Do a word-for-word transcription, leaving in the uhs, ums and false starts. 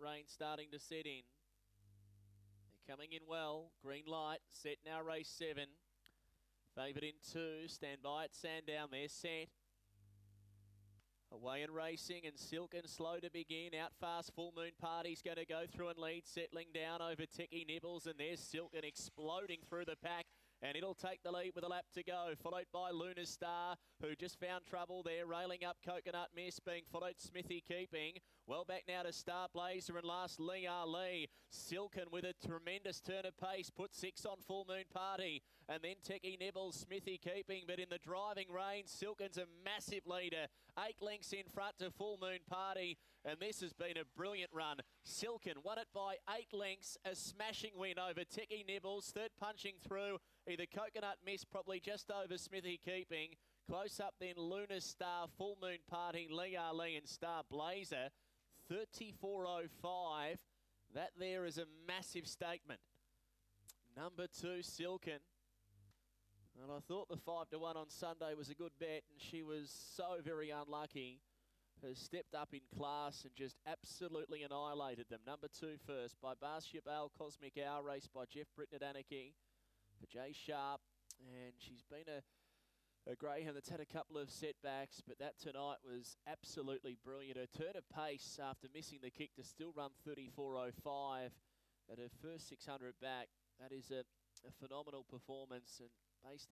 rain starting to set in. They're coming in well. Green light, set now race seven. Favoured in two, stand by at Sandown, they're set. Away and racing, and Silk and slow to begin. Out fast, Full Moon Party's going to go through and lead, settling down over Techie Nibbles, and there's Silk and exploding through the pack. And it'll take the lead with a lap to go, followed by Lunar Star, who just found trouble there, railing up Coconut Miss, being followed Smithy Keeping. Well back now to Star Blazer and last Lee Ali. Silken with a tremendous turn of pace, put six on Full Moon Party. And then Techie Nibbles, Smithy Keeping, but in the driving range, Silken's a massive leader. Eight lengths in front to Full Moon Party, and this has been a brilliant run. Silken won it by eight lengths, a smashing win over Techie Nibbles, third punching through. Either Coconut Miss, probably just over Smithy Keeping. Close up then Lunar Star, Full Moon Party, Lee Ali and Star Blazer. thirty-four oh five. That there is a massive statement. Number two, Silken. And I thought the five to one on Sunday was a good bet, and she was so very unlucky. Has stepped up in class and just absolutely annihilated them. Number two first by Basia Bale, Cosmic Hour, raced by Jeff Britton at Anarchy. For Jay Sharp, and she's been a, a greyhound that's had a couple of setbacks, but that tonight was absolutely brilliant. Her turn of pace after missing the kick to still run thirty-four oh five at her first six hundred back. That is a, a phenomenal performance, and based